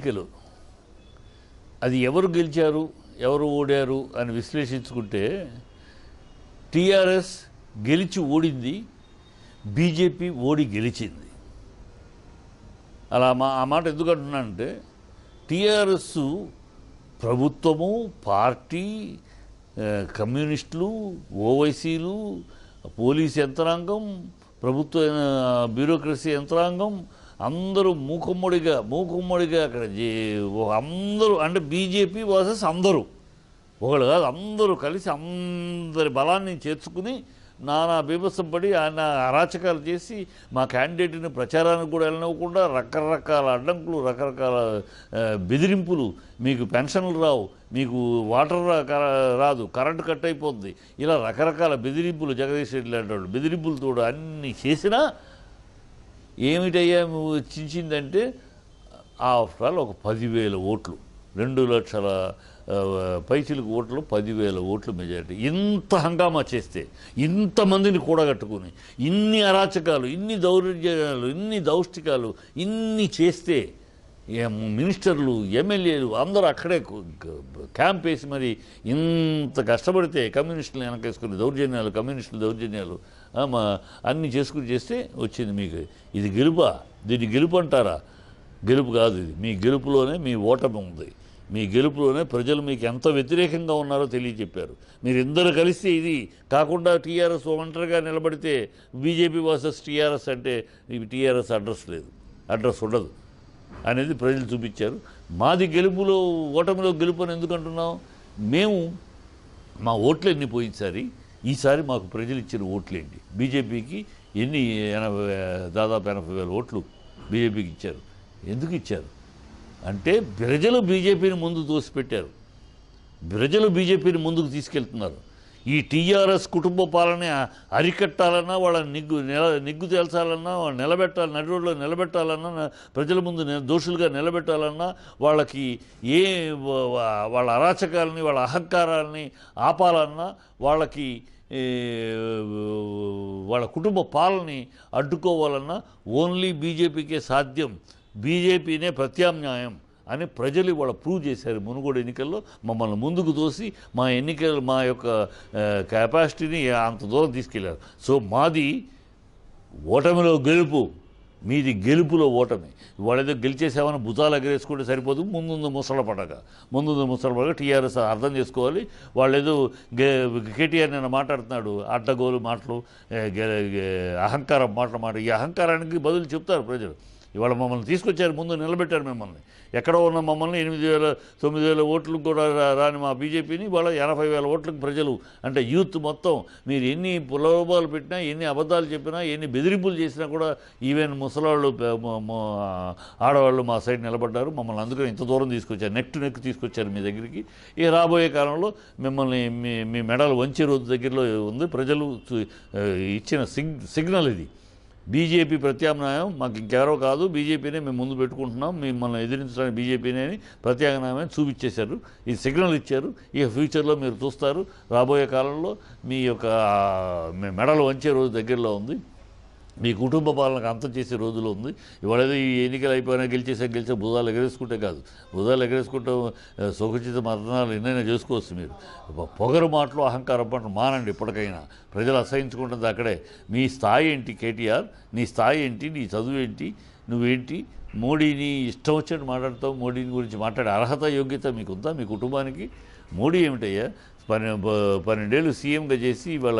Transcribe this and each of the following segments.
ఎన్నికలు అది ఎవరు గెలిచారు ఎవరు ఓడారు అని విశ్లేషించుకుంటే టీఆర్ఎస్ గెలిచి ఓడింది, బీజేపీ ఓడి గెలిచింది. అలా ఆ మాట ఎందుకు అంటున్నానంటే టీఆర్ఎస్ ప్రభుత్వము, పార్టీ, కమ్యూనిస్టులు, ఓవైసీలు, పోలీస్ యంత్రాంగం, ప్రభుత్వ బ్యూరోక్రసీ యంత్రాంగం అందరూ మూకుమ్మడిగా అక్కడ అందరూ అంటే బీజేపీ వర్సెస్ అందరూ, ఒకళ్ళు కాదు అందరూ కలిసి అందరి బలాన్ని చేర్చుకుని నానా బీభత్సం పడి ఆయన అరాచకాలు చేసి మా క్యాండిడేట్ని ప్రచారానికి కూడా వెళ్ళనివ్వకుండా రకరకాల అడ్డంకులు, రకరకాల బెదిరింపులు, మీకు పెన్షన్లు రావు, మీకు వాటర్ రాదు, కరెంటు కట్ అయిపోద్ది, ఇలా రకరకాల బెదిరింపులు జగదీష్ రెడ్డి లాంటి వాళ్ళు బెదిరింపులతో అన్నీ చేసినా ఏమిటయ్యా చించిందంటే ఆఫ్టర్ ఆల్ ఒక 10,000 ఓట్లు, 2 లక్షల పైచిలకు ఓట్లు, 10,000 ఓట్లు మెజారిటీ. ఇంత హంగామా చేస్తే, ఇంతమందిని కూడగట్టుకుని, ఇన్ని అరాచకాలు, ఇన్ని దౌర్జన్యాలు, ఇన్ని దౌష్టికాలు ఇన్ని చేస్తే మినిస్టర్లు, ఎమ్మెల్యేలు అందరూ అక్కడే క్యాంప్ వేసి మరి ఇంత కష్టపడితే కమ్యూనిస్టులు వెనకేసుకుని దౌర్జన్యాలు, కమ్యూనిస్టులు దౌర్జన్యాలు అన్నీ చేసుకుని చేస్తే వచ్చింది మీకు. ఇది గెలుపా? దీన్ని గెలుపు అంటారా? గెలుపు కాదు ఇది. మీ గెలుపులోనే మీ ఓటమి ఉంది. మీ గెలుపులోనే ప్రజలు మీకు ఎంత వ్యతిరేకంగా ఉన్నారో తెలియచెప్పారు. మీరు ఇద్దరు కలిసి ఇది కాకుండా టీఆర్ఎస్ ఒంటరిగా నిలబడితే బీజేపీ వర్సెస్ టీఆర్ఎస్ అంటే ఇవి టీఆర్ఎస్ అడ్రస్ లేదు, అడ్రస్ ఉండదు అనేది ప్రజలు చూపించారు. మాది గెలుపులో ఓటమిలో గెలుపు అని ఎందుకు అంటున్నాం? మేము మా ఓట్లు ఎన్ని పోయినసారి, ఈసారి మాకు ప్రజలు ఇచ్చిన ఓట్లేంటి? బీజేపీకి దాదాపు 80,000 ఓట్లు బీజేపీకి ఇచ్చారు. ఎందుకు ఇచ్చారు అంటే ప్రజలు బీజేపీని ముందు తోసిపెట్టారు, ప్రజలు బీజేపీని ముందుకు తీసుకెళ్తున్నారు. ఈ టీఆర్ఎస్ కుటుంబ పాలన అరికట్టాలన్నా, వాళ్ళ నిగ్గు తేల్చాలన్నా, వాళ్ళు నిలబెట్టాలి, నడి రోడ్లో నిలబెట్టాలన్నా, ప్రజల ముందు దోషులుగా నిలబెట్టాలన్నా, వాళ్ళకి వాళ్ళ అరాచకాలని, వాళ్ళ అహంకారాలని ఆపాలన్నా, వాళ్ళకి వాళ్ళ కుటుంబ పాలనని అడ్డుకోవాలన్నా ఓన్లీ బీజేపీకే సాధ్యం, బీజేపీనే ప్రత్యామ్నాయం అని ప్రజలు ఇవాళ ప్రూవ్ చేశారు. మునుగోడు ఎన్నికల్లో మమ్మల్ని ముందుకు తోసి మా యొక్క కెపాసిటీని అంత దూరం తీసుకెళ్లారు. సో మాది ఓటమిలో గెలుపు, మీది గెలుపులో ఓటమి. వాళ్ళేదో గెలిచేసామని భుజాలు ఎగరేసుకుంటే సరిపోదు. ముందు ముసలపడక టీఆర్ఎస్ అర్థం చేసుకోవాలి. వాళ్ళేదో కేటీఆర్ నిన్న మాట్లాడుతున్నాడు, అడ్డగోలు మాటలు, అహంకారం మాట. ఈ అహంకారానికి బదులు చెప్తారు ప్రజలు. ఇవాళ మమ్మల్ని తీసుకొచ్చారు, ముందు నిలబెట్టారు మమ్మల్ని. ఎక్కడో ఉన్న మమ్మల్ని 8,000 9,000 ఓట్లకు కూడా రాని మా బీజేపీని ఇవాళ 80,000 ఓట్లకు ప్రజలు, అంటే యూత్ మొత్తం మీరు ఎన్ని ప్రలోభాలు పెట్టినా, ఎన్ని అబద్ధాలు చెప్పినా, ఎన్ని బెదిరింపులు చేసినా కూడా ఈవెన్ ముసలాళ్ళు, ఆడవాళ్ళు మా సైడ్ నిలబడ్డారు. మమ్మల్ని అందుకని ఇంత దూరం తీసుకొచ్చారు, నెక్ టు నెక్ తీసుకొచ్చారు మీ దగ్గరికి. ఈ రాబోయే కాలంలో మిమ్మల్ని మీ మెడలు వంచే రోజు దగ్గరలో ఉంది. ప్రజలు ఇచ్చిన సిగ్నల్ ఇది. బీజేపీ ప్రత్యామ్నాయం మాకు ఇంకెవరో కాదు, బీజేపీనే మేము ముందు పెట్టుకుంటున్నాం, మిమ్మల్ని ఎదిరించడానికి బీజేపీనే అని ప్రత్యామ్నాయం చూపించేశారు. ఈ సిగ్నల్ ఇచ్చారు. ఇక ఫ్యూచర్లో మీరు చూస్తారు, రాబోయే కాలంలో మీ యొక్క మెడలు వంచే రోజు దగ్గరలో ఉంది, మీ కుటుంబ పాలనకు అంతం చేసే రోజులో ఉంది. ఇవాళేదో ఈ ఎన్నికలు అయిపోయినా గెలిచే భుజాలు ఎగరేసుకుంటే కాదు. భుజాలు ఎగరేసుకుంటాం సుఖచిత మరణాలు ఎన్నైనా చేసుకోవచ్చు. మీరు పొగరు మాటలు, అహంకారం మాటలు మానండి. ఇప్పటికైనా ప్రజలు అసహించుకుంటుంది అక్కడే. మీ స్థాయి ఏంటి కేటీఆర్? నీ స్థాయి ఏంటి? నీ చదువు ఏంటి? నువ్వేంటి? మోడీని ఇష్టం వచ్చినట్టు మాట్లాడతావు. మోడీని గురించి మాట్లాడే అర్హత, యోగ్యత మీకుందా? మీ కుటుంబానికి? మోడీ ఏమిటయ్యా? 12 ఏళ్ళు సీఎంగా చేసి ఇవాళ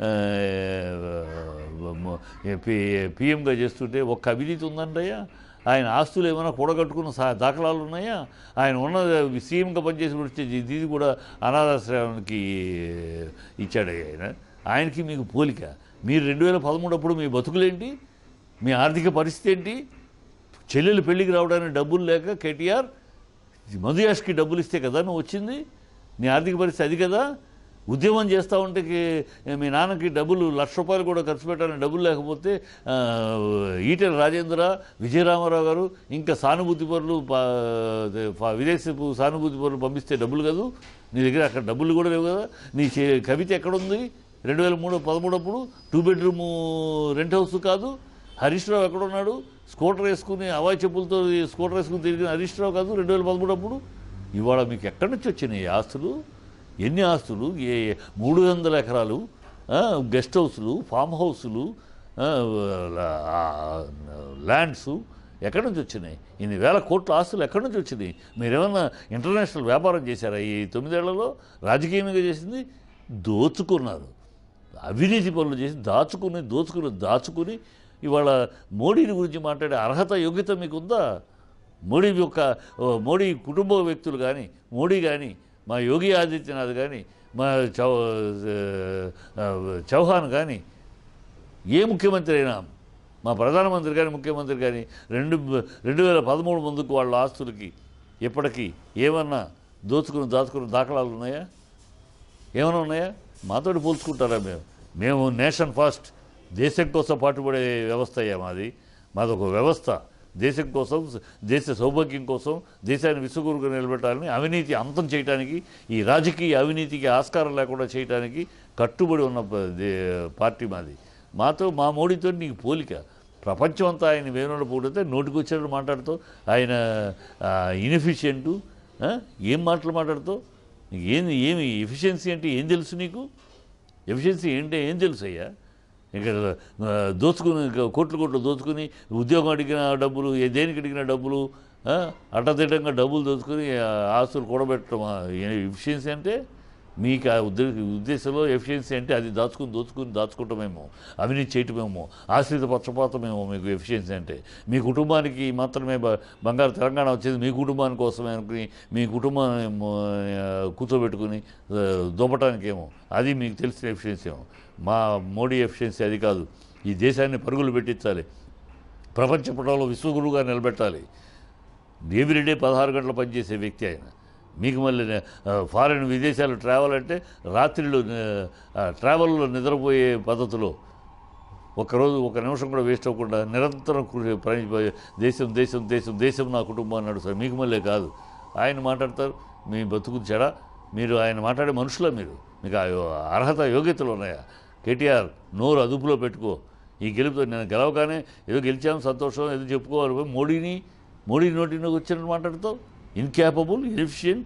పీఎంగా చేస్తుంటే ఒక్క అవినీతి ఉందంటయ్యా? ఆయన ఆస్తులు ఏమైనా కూడగట్టుకున్న దాఖలాలు ఉన్నాయా? ఆయన ఉన్న సీఎంగా పనిచేసి వచ్చే ఇది కూడా అనాథాశ్రయానికి ఇచ్చాడయ్యా ఆయనకి మీకు పోలిక. మీరు 2013 అప్పుడు మీ బతుకులేంటి? మీ ఆర్థిక పరిస్థితి ఏంటి? చెల్లెలు పెళ్ళికి రావడానికి డబ్బులు లేక కేటీఆర్ మధుయాష్కి డబ్బులు ఇస్తే కదా నువ్వు వచ్చింది. నీ ఆర్థిక పరిస్థితి అది కదా. ఉద్యమం చేస్తూ ఉంటే మీ నాన్నకి డబ్బులు ₹1,00,000 కూడా ఖర్చు పెట్టాలని డబ్బులు లేకపోతే ఈటెల రాజేంద్ర, విజయరామారావు గారు ఇంకా సానుభూతి పరులు, విదేశపు సానుభూతి పరులు పంపిస్తే డబ్బులు కాదు నీ దగ్గర. అక్కడ డబ్బులు కూడా లేవు కదా. నీ కవిత ఎక్కడుంది? 2013 అప్పుడు 2 బెడ్రూమ్ రెంట్ హౌస్ కాదు. హరీష్ రావు ఎక్కడున్నాడు? స్కూటర్ వేసుకుని అవాయి చెప్పులతో స్కూటర్ వేసుకుని తిరిగిన హరీష్ రావు కాదు 2013 అప్పుడు. ఇవాళ మీకు ఎక్కడి నుంచి వచ్చినాయి ఆస్తులు? ఎన్ని ఆస్తులు? 300 ఎకరాలు గెస్ట్ హౌస్లు, ఫామ్ హౌస్లు, ల్యాండ్స్ ఎక్కడి నుంచి వచ్చినాయి? ఇన్ని వేల కోట్ల ఆస్తులు ఎక్కడి నుంచి వచ్చినాయి? మీరేమన్నా ఇంటర్నేషనల్ వ్యాపారం చేశారా ఈ 9 ఏళ్లలో? రాజకీయంగా చేసింది దోచుకున్నారు, అవినీతి పనులు చేసి దాచుకుని ఇవాళ మోడీని గురించి మాట్లాడే అర్హత యోగ్యత మీకు ఉందా? మోడీ కుటుంబ వ్యక్తులు కానీ, మోడీ కానీ, మా యోగి ఆదిత్యనాథ్ కానీ, మా చౌహాన్ కానీ, ఏ ముఖ్యమంత్రి అయినా, మా ప్రధానమంత్రి కానీ ముఖ్యమంత్రి కానీ 2013 ముందుకు వాళ్ళ ఆస్తులకి ఇప్పటికీ ఏమన్నా దాచుకున్న దాఖలాలు ఉన్నాయా? ఏమైనా ఉన్నాయా? మాతోటి పోల్చుకుంటారా? మేము నేషన్ ఫస్ట్, దేశం కోసం పాటుపడే వ్యవస్థ అయ్యా మాదొక వ్యవస్థ. దేశం కోసం, దేశ సౌభాగ్యం కోసం, దేశాన్ని విశ్వగురుగా నిలబెట్టాలని, అవినీతి అంతం చేయడానికి, ఈ రాజకీయ అవినీతికి ఆస్కారం లేకుండా చేయడానికి కట్టుబడి ఉన్న పార్టీ మాది. మా మోడీతో నీకు పోలిక. ప్రపంచం అంతా ఆయన వేణులు పోడితే నోటికి వచ్చేటట్టు మాట్లాడుతూ ఆయన ఇన్ఎఫిషియెంటు, ఏం మాటలు మాట్లాడుతూ ఏమి ఎఫిషియన్సీ అంటే ఏం తెలుసు నీకు? ఎఫిషియన్సీ ఏంటంటే ఏం తెలుసు అయ్యా? ఇక్కడ దోచుకుని కోట్లు దోచుకుని ఉద్యోగం అడిగిన డబ్బులు, దేనికి అడిగిన డబ్బులు, అడ్డదిడ్డంగా డబ్బులు దోచుకుని ఆస్తులు కూడబెట్టడం ఎఫిషియన్సీ అంటే? మీకు ఆ ఉద్దేశంలో ఎఫిషియన్సీ అంటే అది దాచుకుంటామేమో, అవినీతి చేయటమేమో, ఆశ్రిత పక్షపాతమేమో మీకు ఎఫిషియన్సీ అంటే. మీ కుటుంబానికి మాత్రమే బంగారు తెలంగాణ వచ్చేది మీ కుటుంబాని కోసమే అనుకుని మీ కుటుంబాన్ని కూర్చోబెట్టుకుని దొబ్బటానికేమో, అది మీకు తెలిసిన ఎఫిషియన్సీ ఏమో. మా మోడీ ఎఫిషియన్సీ అది కాదు. ఈ దేశాన్ని పరుగులు పెట్టించాలి, ప్రపంచ పటంలో విశ్వగురువుగా నిలబెట్టాలి. ఎవ్రీడే 16 గంటలు పనిచేసే వ్యక్తి ఆయన. మీకు మళ్ళీ ఫారిన్ విదేశాలు ట్రావెల్ అంటే రాత్రిలో ట్రావెల్లో నిద్రపోయే పద్ధతిలో ఒక్కరోజు ఒక నిమిషం కూడా వేస్ట్ అవ్వకుండా నిరంతరం దేశం దేశం దేశం దేశం నా కుటుంబాన్ని నడుస్తారు. మీకు మళ్ళీ కాదు. ఆయన మాట్లాడతారు, మీ బతుకు చెడ. మీరు ఆయన మాట్లాడే మనుషులా? మీకు అర్హత యోగ్యతలు ఉన్నాయా? కేటీఆర్, నోరు అదుపులో పెట్టుకో. ఈ గెలుపుతో నేను గెలవగానే ఏదో గెలిచాము సంతోషం ఏదో చెప్పుకోవాలి. మోడీ నోటిలోకి వచ్చినట్టు మాట్లాడుతావు. ఇన్క్యాపబుల్, ఇన్ఎఫిషియెంట్,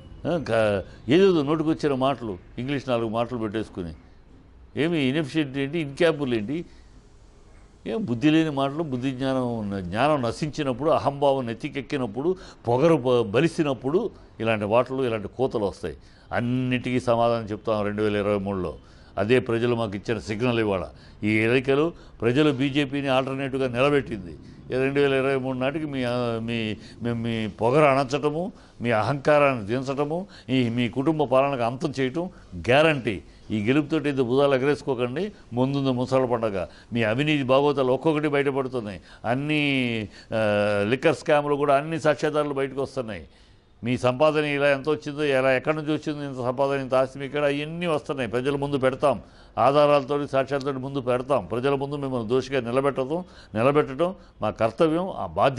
ఏదేదో నోటికి వచ్చిన మాటలు, ఇంగ్లీష్ 4 మాటలు పెట్టేసుకుని. ఏమి ఇన్ఎఫిషియెంట్ ఏంటి, ఇన్క్యాపబుల్ ఏంటి? ఏం బుద్ధి లేని మాటలు. జ్ఞానం నశించినప్పుడు, అహంభావం నెత్తికెక్కినప్పుడు, పొగరు బలిసినప్పుడు ఇలాంటి మాటలు, ఇలాంటి కోతలు వస్తాయి. అన్నిటికీ సమాధానం చెప్తాం 2023లో. అదే ప్రజలు మాకు ఇచ్చిన సిగ్నల్. ఇవాళ ఈ ఎన్నికలు ప్రజలు బీజేపీని ఆల్టర్నేటివ్గా నిలబెట్టింది. 2023 నాటికి మీ పొగరు అణచటము, మీ అహంకారాన్ని దించటము, మీ కుటుంబ పాలనకు అంతం చేయటం గ్యారంటీ. ఈ గెలుపుతోటి ఇది భుజాలు ఎగరేసుకోకండి. ముందుంది ముసళ్ళ పండగ. మీ అవినీతి భాగవతాలు ఒక్కొక్కటి బయటపడుతున్నాయి. అన్ని లిక్కర్ స్కామ్లు కూడా అన్ని సాక్ష్యాధారాలు బయటకు వస్తున్నాయి. మీ సంపాదన ఇలా ఎంత వచ్చిందో, ఎక్కడి నుంచి వచ్చిందో ఇంత సంపాదన, ఇంత ఆస్తి ఇక్కడ, అవన్నీ వస్తున్నాయి. ప్రజల ముందు పెడతాం, ఆధారాలతో సాక్ష్యాలతో ముందు పెడతాం. ప్రజల ముందు మిమ్మల్ని దోషిగా నిలబెట్టడం మా కర్తవ్యం,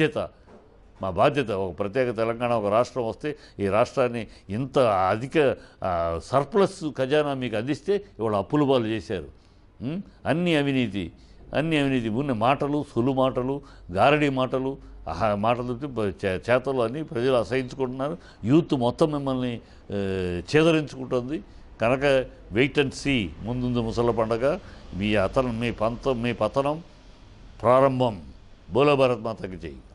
మా బాధ్యత. ఒక ప్రత్యేక తెలంగాణ, ఒక రాష్ట్రం వస్తే ఈ రాష్ట్రాన్ని ఇంత అధిక సర్ప్లస్ ఖజానా మీకు అందిస్తే ఇవాళ అప్పుల పాలు చేశారు. అన్ని అవినీతి ఉన్న మాటలు, సొలు మాటలు, గారడీ మాటలు, మాటలతో చేతలు అన్నీ ప్రజలు అసహించుకుంటున్నారు. యూత్ మొత్తం మిమ్మల్ని చేదరించుకుంటుంది. కనుక వెయిట్ అండ్ సీ. ముందు ముసళ్ళ పండగ. మీ పతనం ప్రారంభం. బోలో భారత్ మాతకి జై.